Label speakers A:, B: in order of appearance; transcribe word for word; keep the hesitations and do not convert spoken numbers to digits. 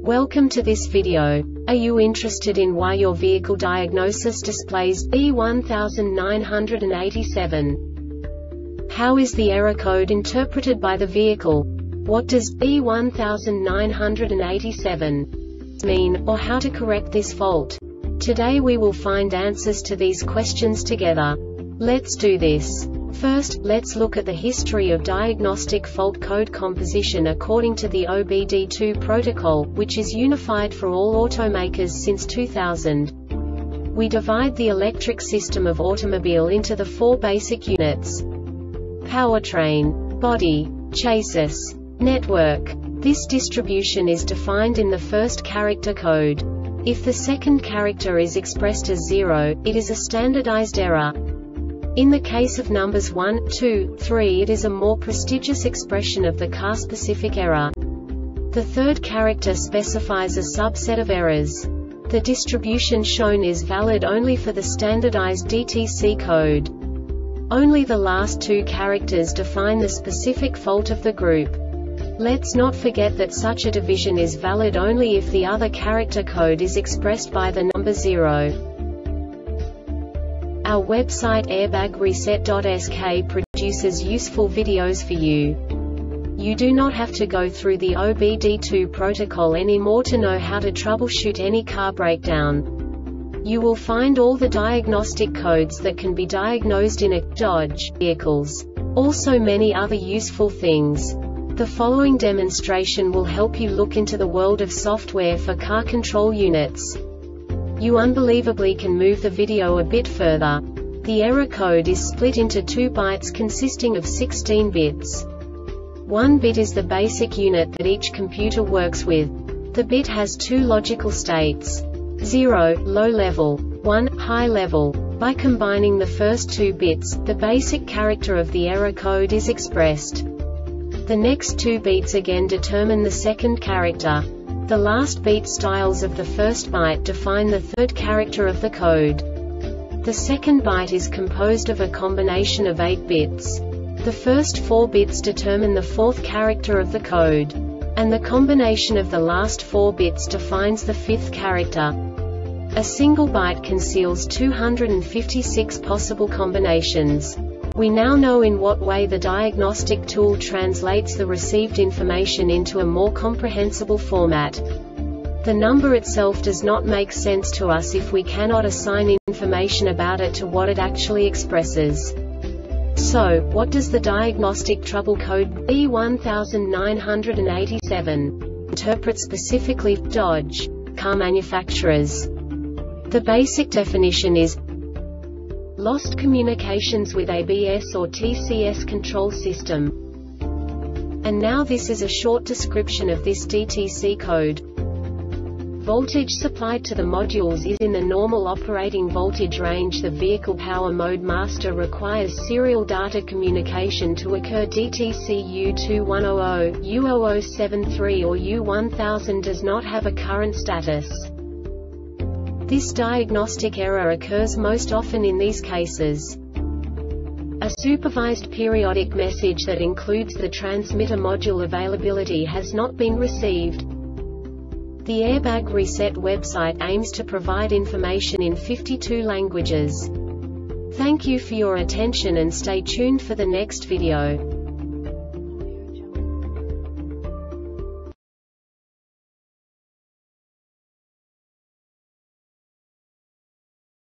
A: Welcome to this video. Are you interested in why your vehicle diagnosis displays B one nine eight seven? How is the error code interpreted by the vehicle? What does B one nine eight seven mean, or how to correct this fault? Today we will find answers to these questions together. Let's do this. First, let's look at the history of diagnostic fault code composition according to the O B D two protocol, which is unified for all automakers since two thousand. We divide the electric system of automobile into the four basic units: powertrain, body, chassis, network. This distribution is defined in the first character code. If the second character is expressed as zero, it is a standardized error. In the case of numbers one, two, three, it is a more prestigious expression of the car-specific error. The third character specifies a subset of errors. The distribution shown is valid only for the standardized D T C code. Only the last two characters define the specific fault of the group. Let's not forget that such a division is valid only if the other character code is expressed by the number zero. Our website airbag reset dot S K produces useful videos for you. You do not have to go through the O B D two protocol anymore to know how to troubleshoot any car breakdown. You will find all the diagnostic codes that can be diagnosed in a Dodge vehicles. Also many other useful things. The following demonstration will help you look into the world of software for car control units. You unbelievably can move the video a bit further. The error code is split into two bytes consisting of sixteen bits. One bit is the basic unit that each computer works with. The bit has two logical states: zero, low level, one, high level. By combining the first two bits, the basic character of the error code is expressed. The next two beats again determine the second character. The last beat styles of the first byte define the third character of the code. The second byte is composed of a combination of eight bits. The first four bits determine the fourth character of the code. And the combination of the last four bits defines the fifth character. A single byte conceals two hundred fifty-six possible combinations. We now know in what way the diagnostic tool translates the received information into a more comprehensible format. The number itself does not make sense to us if we cannot assign information about it to what it actually expresses. So, what does the diagnostic trouble code B one nine eight seven interpret specifically for Dodge car manufacturers? The basic definition is lost communications with A B S or T C S control system. And now this is a short description of this D T C code. Voltage supplied to the modules is in the normal operating voltage range. The vehicle power mode master requires serial data communication to occur. D T C U two one zero zero, U zero zero seven three or U one thousand does not have a current status. This diagnostic error occurs most often in these cases: a supervised periodic message that includes the transmitter module availability has not been received. The Airbag Reset website aims to provide information in fifty-two languages. Thank you for your attention and stay tuned for the next video.